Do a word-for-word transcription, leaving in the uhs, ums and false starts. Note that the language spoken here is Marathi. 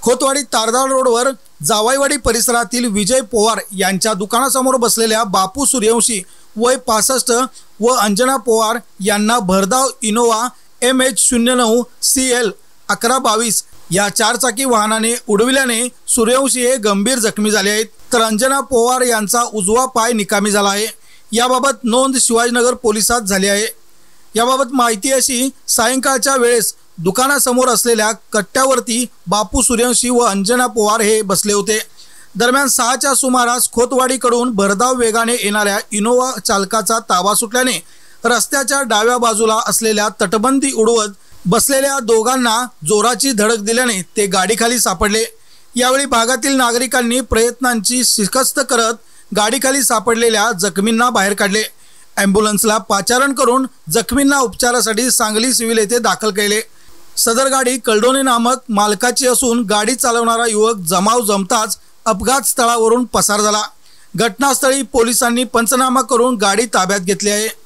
खोतवाडी तारदाळ रोडवर जावाईवाडी परिसरातील विजय पवार यांच्या दुकानासमोर बसलेल्या बापू सूर्यवंशी वय पासष्ट व अंजना पवार यांना भरधाव इनोवा एम एच शून्य नऊ सी एल अकरा बावीस या चारचाकी वाहनाने उडविल्याने सूर्यवंशी हे गंभीर जखमी झाले आहेत, तर अंजना पवार यांचा उजवा पाय निकामी झाला आहे। याबाबत नोंद शिवाजीनगर पोलिसात झाली आहे। याबाबत माहिती अशी, सायंकाळच्या वेळेस दुकानासमोर असलेल्या कट्ट्यावरती बापू सूर्यवंशी व अंजना पवार हे बसले होते। दरम्यान सहाच्या सुमारास खोतवाडीकडून भरधाव वेगाने येणाऱ्या इनोवा चालकाचा ताबा सुटल्याने रस्त्याच्या डाव्या बाजूला असलेल्या तटबंदी उडवत बसलेल्या दोघांना जोराची धडक दिल्याने ते गाडीखाली सापडले। यावेळी भागातील नागरिकांनी प्रयत्नांची शिकस्त करत गाडीखाली सापडलेल्या जखमींना बाहेर काढले। ॲम्ब्युलन्सला पाचारण करून जखमींना उपचारासाठी सांगली सिव्हिल येथे दाखल केले। सदर गाडी कल्डोने नामक मालकाची असून गाडी चालवणारा युवक जमाव जमताच अपघात स्थळावरून पसार झाला। घटनास्थळी पोलिसांनी पंचनामा करून गाडी ताब्यात घेतली आहे।